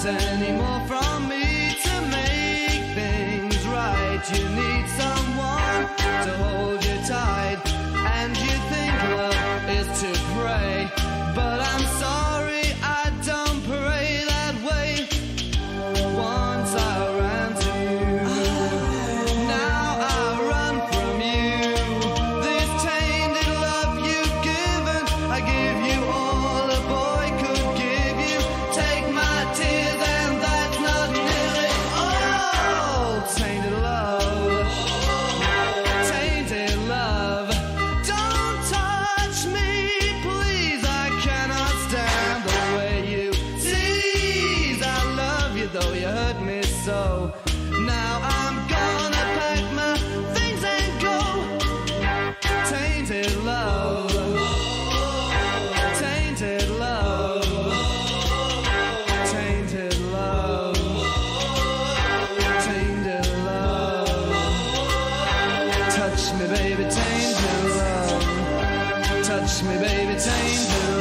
anymore from me to make things right. You need someone to hold you tight, and you think love is to pray, but I'm sorry, I don't pray that way. Once I ran to you, now I run from you. This tainted love you've given, I give you all a boy could give you. Take my tears and that's not nearly all. Tainted love, tainted love. Don't touch me, please, I cannot stand the way you tease. I love you though you hurt me so. Now I'm gonna pack my things and go. Tainted love, tainted love, tainted love, tainted love. Touch me baby, tainted love. Touch me baby, tainted